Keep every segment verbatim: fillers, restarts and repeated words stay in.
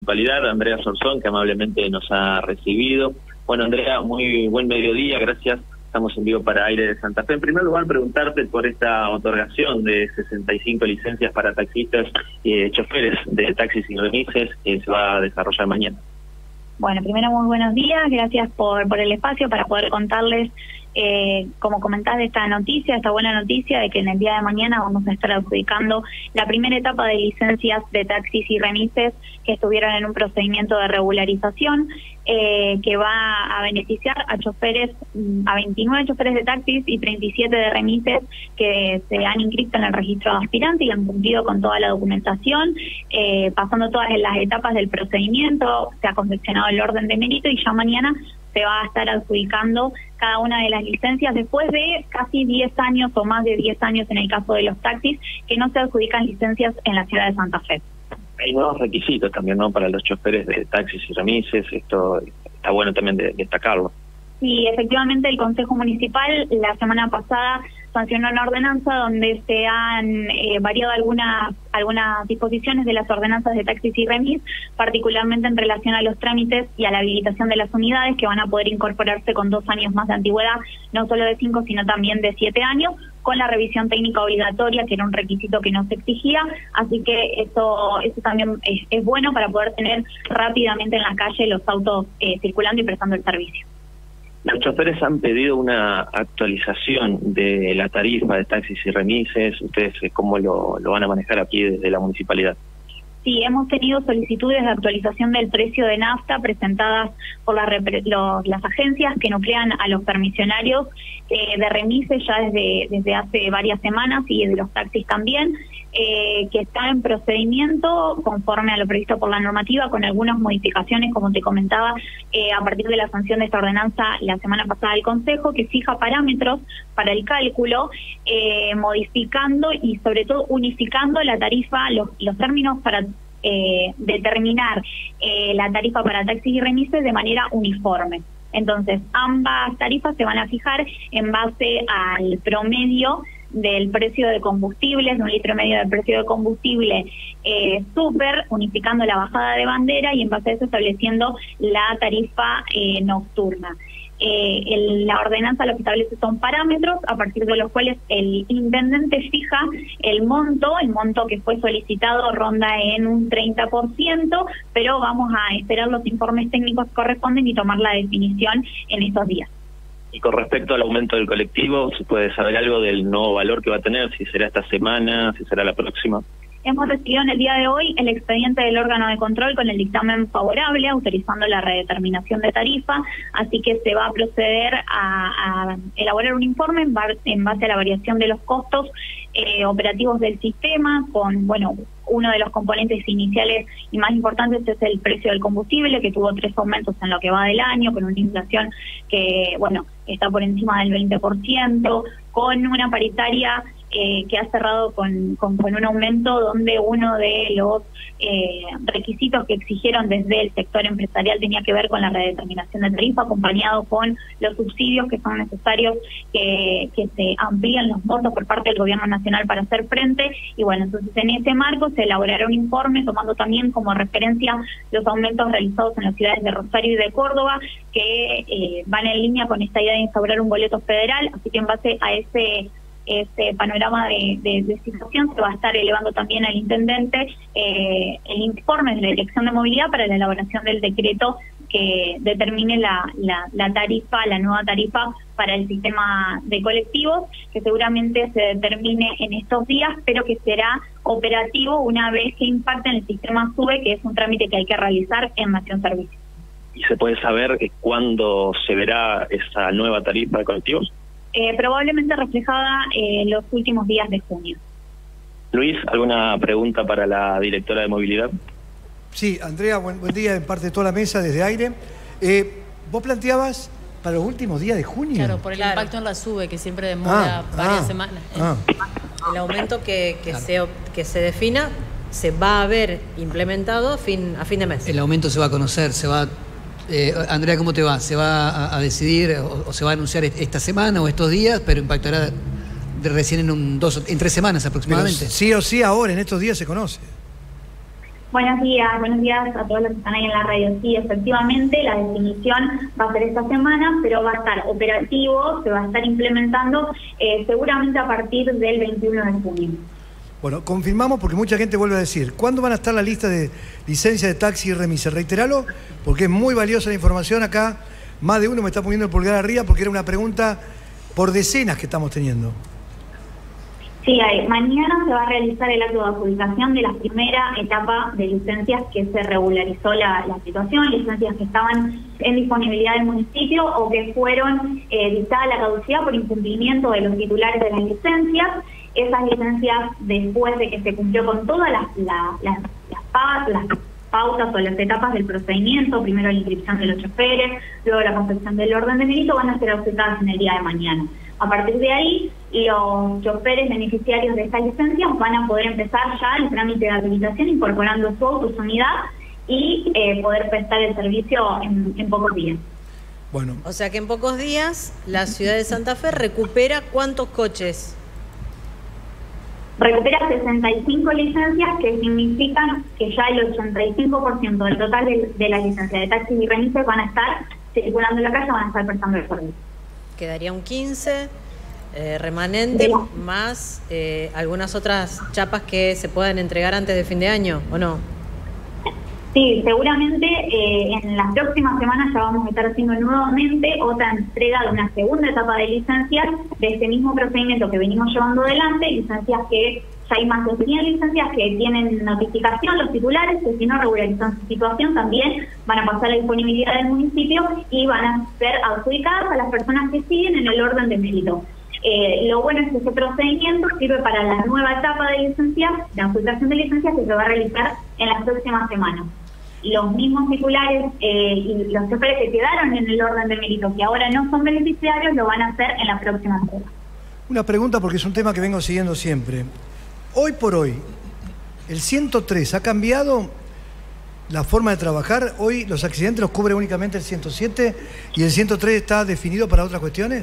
municipalidad, Andrea Sorzón, que amablemente nos ha recibido. Bueno, Andrea, muy buen mediodía, gracias. Estamos en vivo para Aire de Santa Fe. En primer lugar, preguntarte por esta otorgación de sesenta y cinco licencias para taxistas y eh, choferes de taxis y remises que se va a desarrollar mañana. Bueno, primero muy buenos días, gracias por, por el espacio para poder contarles, eh, como comentás, de esta noticia, esta buena noticia de que en el día de mañana vamos a estar adjudicando la primera etapa de licencias de taxis y remises que estuvieron en un procedimiento de regularización eh, que va a beneficiar a choferes, a veintinueve choferes de taxis y treinta y siete de remises que se han inscrito en el registro de aspirantes y han cumplido con toda la documentación, eh, pasando todas las etapas del procedimiento, se ha confeccionado el orden de mérito y ya mañana se va a estar adjudicando cada una de las licencias después de casi diez años o más de diez años en el caso de los taxis que no se adjudican licencias en la ciudad de Santa Fe. Hay nuevos requisitos también, ¿no?, para los choferes de taxis y remises. Esto está bueno también de destacarlo. Sí, efectivamente el Consejo Municipal la semana pasada sancionó una ordenanza donde se han eh, variado algunas algunas disposiciones de las ordenanzas de taxis y remis, particularmente en relación a los trámites y a la habilitación de las unidades que van a poder incorporarse con dos años más de antigüedad, no solo de cinco, sino también de siete años, con la revisión técnica obligatoria, que era un requisito que no se exigía, así que eso eso también es, es bueno para poder tener rápidamente en la calle los autos eh, circulando y prestando el servicio. Los choferes han pedido una actualización de la tarifa de taxis y remises. ¿Ustedes cómo lo, lo van a manejar aquí desde la municipalidad? Sí, hemos tenido solicitudes de actualización del precio de nafta presentadas por las, los, las agencias que nuclean a los permisionarios eh, de remises ya desde, desde hace varias semanas y de los taxis también, eh, que está en procedimiento conforme a lo previsto por la normativa, con algunas modificaciones, como te comentaba, eh, a partir de la sanción de esta ordenanza la semana pasada del Consejo, que fija parámetros para el cálculo, eh, modificando y sobre todo unificando la tarifa, los, los términos para eh, determinar eh, la tarifa para taxis y remises de manera uniforme. Entonces, ambas tarifas se van a fijar en base al promedio del precio de combustibles, de un litro y medio del precio de combustible eh, súper, unificando la bajada de bandera y en base a eso estableciendo la tarifa eh, nocturna. Eh, el, la ordenanza lo que establece son parámetros a partir de los cuales el intendente fija el monto, el monto que fue solicitado ronda en un treinta por ciento, pero vamos a esperar los informes técnicos que corresponden y tomar la definición en estos días. Y con respecto al aumento del colectivo, ¿se puede saber algo del nuevo valor que va a tener? Si será esta semana, si será la próxima. Hemos recibido en el día de hoy el expediente del órgano de control con el dictamen favorable, autorizando la redeterminación de tarifa, así que se va a proceder a, a elaborar un informe en, bar, en base a la variación de los costos eh, operativos del sistema, con, bueno, uno de los componentes iniciales y más importantes es el precio del combustible, que tuvo tres aumentos en lo que va del año, con una inflación que, bueno, está por encima del veinte por ciento, con una paritaria eh, que ha cerrado con, con, con un aumento donde uno de los eh, requisitos que exigieron desde el sector empresarial tenía que ver con la redeterminación de tarifa, acompañado con los subsidios que son necesarios que, que se amplíen los montos por parte del gobierno nacional para hacer frente. Y bueno, entonces en ese marco se elaborará un informe tomando también como referencia los aumentos realizados en las ciudades de Rosario y de Córdoba, que eh, van en línea con esta idea de instaurar un boleto federal, así que en base a ese este panorama de, de, de situación se va a estar elevando también al intendente eh, el informe de la Dirección de Movilidad para la elaboración del decreto que determine la, la, la tarifa, la nueva tarifa para el sistema de colectivos, que seguramente se determine en estos días, pero que será operativo una vez que impacte en el sistema SUBE, que es un trámite que hay que realizar en Nación Servicio. ¿Y se puede saber cuándo se verá esa nueva tarifa de colectivos? Eh, probablemente reflejada en eh, los últimos días de junio. Luis, ¿alguna pregunta para la directora de movilidad? Sí, Andrea, buen, buen día en parte de toda la mesa desde Aire. Eh, vos planteabas para los últimos días de junio. Claro, por el claro. impacto en la SUBE, que siempre demora ah, varias ah, semanas. Ah. El aumento que, que, Claro. se, que se defina se va a ver implementado a fin, a fin de mes. El aumento se va a conocer, se va... Eh, Andrea, ¿cómo te va? ¿Se va a, a decidir o, o se va a anunciar esta semana o estos días, pero impactará de recién en, un, dos, en tres semanas aproximadamente? Pero sí o sí ahora, en estos días se conoce. Buenos días, buenos días a todos los que están ahí en la radio. Sí, efectivamente, la definición va a ser esta semana, pero va a estar operativo, se va a estar implementando eh, seguramente a partir del veintiuno de junio. Bueno, confirmamos porque mucha gente vuelve a decir, ¿cuándo van a estar la lista de licencia de taxi y remise? Reiteralo, porque es muy valiosa la información acá. Más de uno me está poniendo el pulgar arriba porque era una pregunta por decenas que estamos teniendo. Sí, hay. Mañana se va a realizar el acto de adjudicación de la primera etapa de licencias que se regularizó la, la situación, licencias que estaban en disponibilidad del municipio o que fueron eh, dictadas la caducidad por incumplimiento de los titulares de las licencias. Esas licencias, después de que se cumplió con todas las, la, las, las, las pautas o las etapas del procedimiento, primero la inscripción de los choferes, luego la confección del orden de mérito, van a ser adjudicadas en el día de mañana. A partir de ahí, los choferes beneficiarios de estas licencias van a poder empezar ya el trámite de habilitación incorporando su auto, su unidad y eh, poder prestar el servicio en, en pocos días. Bueno. O sea que en pocos días la ciudad de Santa Fe recupera ¿cuántos coches? Recupera sesenta y cinco licencias, que significan que ya el ochenta y cinco por ciento del total de, de las licencias de taxis y remises van a estar circulando en la calle, van a estar prestando el servicio. Quedaría un quince eh, remanente, sí, más eh, algunas otras chapas que se puedan entregar antes de fin de año, ¿o no? Sí, seguramente eh, en las próximas semanas ya vamos a estar haciendo nuevamente otra entrega de una segunda etapa de licencias de este mismo procedimiento que venimos llevando adelante, licencias que ya hay más de cien licencias que tienen notificación los titulares, que si no regularizan su situación también van a pasar a la disponibilidad del municipio y van a ser adjudicadas a las personas que siguen en el orden de mérito. Eh, lo bueno es que ese procedimiento sirve para la nueva etapa de licencias, de adjudicación de licencias que se va a realizar en las próximas semanas. Los mismos titulares eh, y los choferes que quedaron en el orden de mérito, que ahora no son beneficiarios, lo van a hacer en la próxima semana. Una pregunta porque es un tema que vengo siguiendo siempre. Hoy por hoy, ¿el ciento tres ha cambiado la forma de trabajar? ¿Hoy los accidentes los cubre únicamente el ciento siete y el ciento tres está definido para otras cuestiones?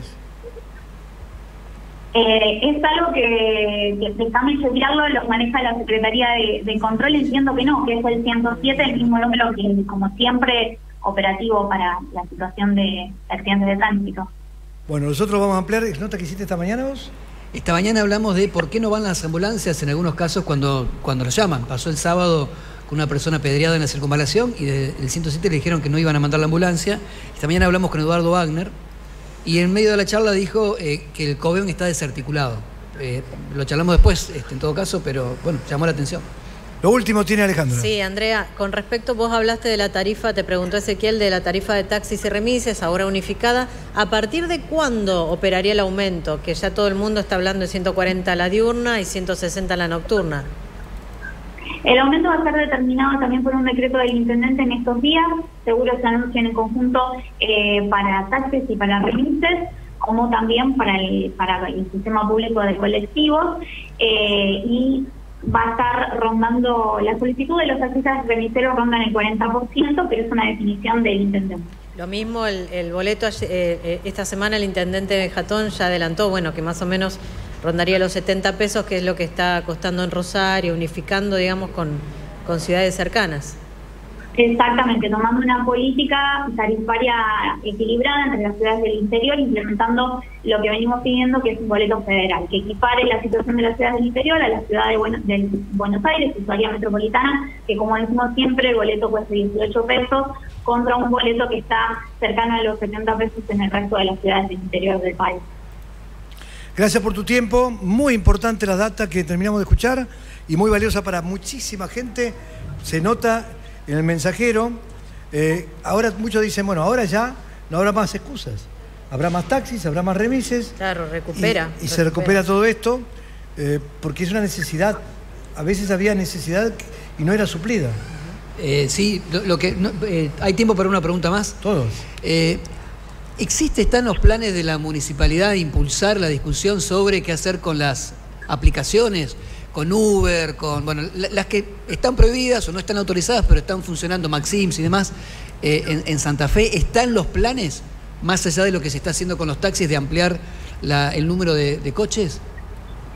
Eh, es algo que, que déjame chequearlo, lo maneja la Secretaría de, de Control, entiendo que no, que es el ciento siete, el mismo número que, como siempre, operativo para la situación de accidentes de tránsito. Bueno, nosotros vamos a ampliar. ¿Nota que hiciste esta mañana vos? Esta mañana hablamos de por qué no van las ambulancias en algunos casos cuando, cuando los llaman. Pasó el sábado con una persona apedreada en la circunvalación y del ciento siete le dijeron que no iban a mandar la ambulancia. Esta mañana hablamos con Eduardo Wagner y en medio de la charla dijo eh, que el COVEON está desarticulado. Eh, lo charlamos después, este, en todo caso, pero bueno, llamó la atención. Lo último tiene Alejandra. Sí, Andrea, con respecto, vos hablaste de la tarifa, te preguntó Ezequiel, de la tarifa de taxis y remises, ahora unificada. ¿A partir de cuándo operaría el aumento? Que ya todo el mundo está hablando de ciento cuarenta la diurna y ciento sesenta la nocturna. El aumento va a ser determinado también por un decreto del intendente en estos días. Seguro se anuncia en conjunto eh, para taxis y para remises, como también para el, para el sistema público de colectivos. Eh, y va a estar rondando, la solicitud de los taxistas remiseros rondan el cuarenta por ciento, pero es una definición del intendente. Lo mismo el, el boleto, eh, esta semana el intendente Bejatón ya adelantó, bueno, que más o menos rondaría los setenta pesos, que es lo que está costando en Rosario, unificando, digamos, con, con ciudades cercanas. Exactamente, tomando una política tarifaria equilibrada entre las ciudades del interior, implementando lo que venimos pidiendo, que es un boleto federal, que equipare la situación de las ciudades del interior a la ciudad de Buenos, de Buenos Aires, su área metropolitana, que como decimos siempre, el boleto cuesta dieciocho pesos, contra un boleto que está cercano a los setenta pesos en el resto de las ciudades del interior del país. Gracias por tu tiempo, muy importante la data que terminamos de escuchar y muy valiosa para muchísima gente, se nota en el mensajero. Eh, ahora muchos dicen, bueno, ahora ya no habrá más excusas, habrá más taxis, habrá más remises. Claro, recupera. Y, y recupera. se recupera todo esto, eh, porque es una necesidad, a veces había necesidad y no era suplida. Eh, sí, lo, lo que no, eh, hay tiempo para una pregunta más. Todos. Eh, ¿Existe, están los planes de la municipalidad de impulsar la discusión sobre qué hacer con las aplicaciones, con Uber, con bueno, las que están prohibidas o no están autorizadas, pero están funcionando, Maxims y demás, eh, en, en Santa Fe? ¿Están los planes, más allá de lo que se está haciendo con los taxis, de ampliar la, el número de, de coches?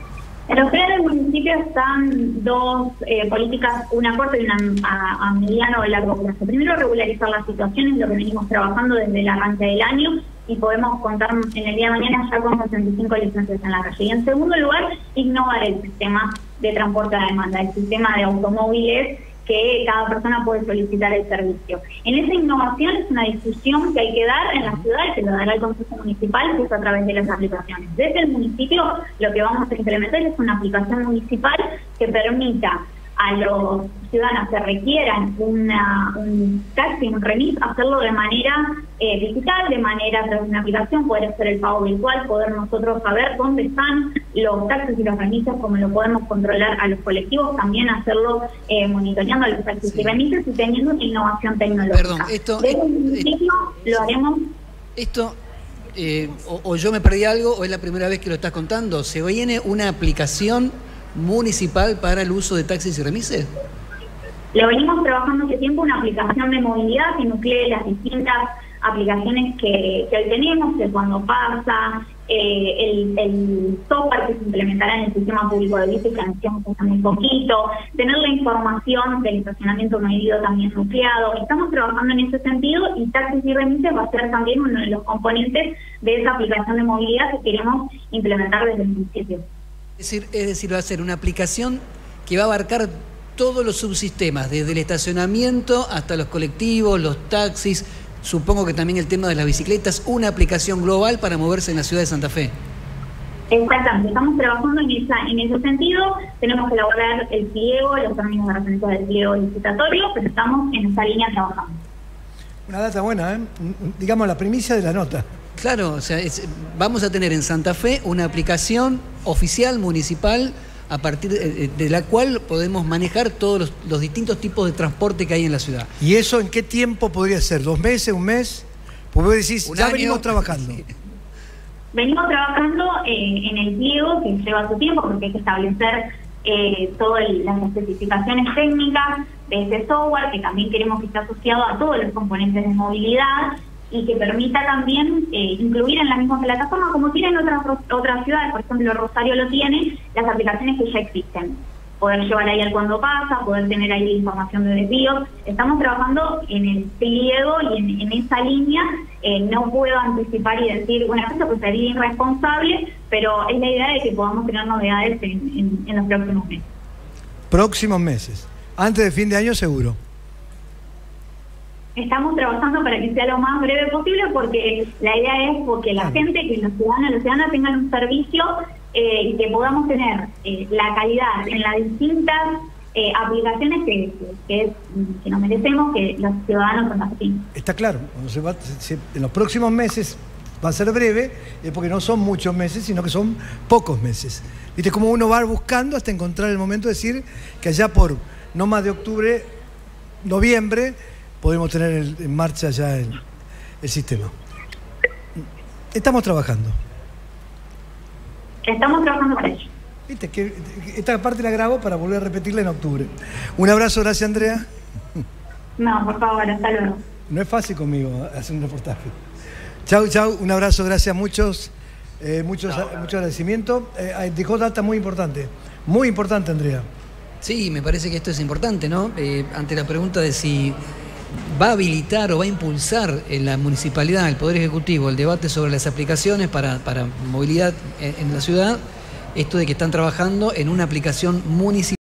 En los planes del municipio están dos eh, políticas, una a corto y una a, a mediano o largo plazo. Primero, regularizar las situaciones, lo que venimos trabajando desde el arranque del año, y podemos contar en el día de mañana ya con sesenta y cinco licencias en la calle. Y en segundo lugar, innovar el sistema de transporte a demanda, el sistema de automóviles que cada persona puede solicitar el servicio. En esa innovación es una discusión que hay que dar en la ciudad y se lo dará el Consejo Municipal, que es a través de las aplicaciones. Desde el municipio lo que vamos a implementar es una aplicación municipal que permita a los ciudadanos que requieran una, un taxi, un remis, hacerlo de manera eh, digital, de manera a través de una aplicación, poder hacer el pago virtual, poder nosotros saber dónde están los taxis y los remises, cómo lo podemos controlar a los colectivos, también hacerlo eh, monitoreando a los taxis sí. y remises y teniendo una innovación tecnológica. Perdón, esto... Desde el municipio eh, lo haremos... Esto... Eh, o, o yo me perdí algo o es la primera vez que lo estás contando. ¿Se viene una aplicación municipal para el uso de taxis y remises? Lo venimos trabajando hace tiempo, una aplicación de movilidad que nuclee las distintas aplicaciones que, que hoy tenemos, que cuando pasa, eh, el, el software que se implementará en el sistema público de bici, que anunciamos hace muy poquito, tener la información del estacionamiento medido también nucleado. Estamos trabajando en ese sentido y taxis y remises va a ser también uno de los componentes de esa aplicación de movilidad que queremos implementar desde el municipio. Es decir, es decir, va a ser una aplicación que va a abarcar todos los subsistemas, desde el estacionamiento hasta los colectivos, los taxis, supongo que también el tema de las bicicletas, una aplicación global para moverse en la ciudad de Santa Fe. Exactamente, estamos trabajando en, esa, en ese sentido, tenemos que elaborar el pliego, los términos de referencia del pliego licitatorio, pero estamos en esa línea trabajando. Una data buena, ¿eh? Digamos la primicia de la nota. Claro, o sea, es, vamos a tener en Santa Fe una aplicación oficial, municipal, a partir de, de la cual podemos manejar todos los, los distintos tipos de transporte que hay en la ciudad. ¿Y eso en qué tiempo podría ser? ¿Dos meses, un mes? Pues vos decís, un ya año. venimos trabajando. Venimos trabajando eh, en el pliego, que lleva su tiempo, porque hay que establecer eh, todas las especificaciones técnicas de ese software, que también queremos que esté asociado a todos los componentes de movilidad, y que permita también eh, incluir en la misma plataforma, como tienen otras otras ciudades, por ejemplo Rosario lo tiene, las aplicaciones que ya existen. Poder llevar ahí al cuando pasa, poder tener ahí la información de desvíos. Estamos trabajando en el pliego y en, en esa línea. Eh, no puedo anticipar y decir, bueno, esto pues sería irresponsable, pero es la idea de que podamos tener novedades en, en, en los próximos meses. Próximos meses. Antes de fin de año seguro. Estamos trabajando para que sea lo más breve posible, porque la idea es porque la gente, que los ciudadanos, los ciudadanos tengan un servicio eh, y que podamos tener eh, la calidad en las distintas eh, aplicaciones que, que, es, que nos merecemos, que los ciudadanos contacten. Está claro, cuando se va, se, en los próximos meses va a ser breve, es porque no son muchos meses, sino que son pocos meses. Viste cómo uno va buscando hasta encontrar el momento de decir que allá por no más de octubre, noviembre, podemos tener el, en marcha ya el, el sistema. Estamos trabajando. Estamos trabajando para ello. Viste que esta parte la grabo para volver a repetirla en octubre. Un abrazo, gracias Andrea. No, por favor, hasta luego. No es fácil conmigo hacer un reportaje. Chau, chau, un abrazo, gracias, muchos, eh, muchos, no, mucho agradecimiento. Eh, dejó data muy importante, muy importante, Andrea. Sí, me parece que esto es importante, ¿no? Eh, ante la pregunta de si va a habilitar o va a impulsar en la municipalidad, el Poder Ejecutivo, el debate sobre las aplicaciones para, para movilidad en, en la ciudad, esto de que están trabajando en una aplicación municipal.